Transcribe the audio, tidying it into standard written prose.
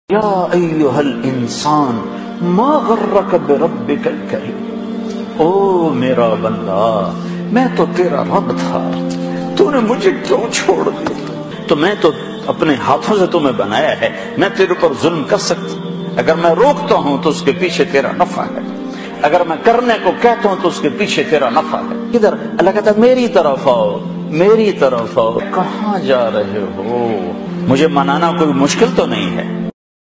या अय्युहल इंसान मा गर्रक बिरब्बिकल करीम। ओ मेरा बंदा, मैं तो तेरा रब था, तूने मुझे क्यों छोड़ दिया? तो मैं तो अपने हाथों से तुम्हें बनाया है, मैं तेरे ऊपर जुल्म कर सकता। अगर मैं रोकता हूं तो उसके पीछे तेरा नफा है, अगर मैं करने को कहता हूं तो उसके पीछे तेरा नफा है। किधर? अल्लाह कहता है मेरी तरफ आओ, मेरी तरफ आओ। कहां जा रहे हो? मुझे मनाना कोई मुश्किल तो नहीं है।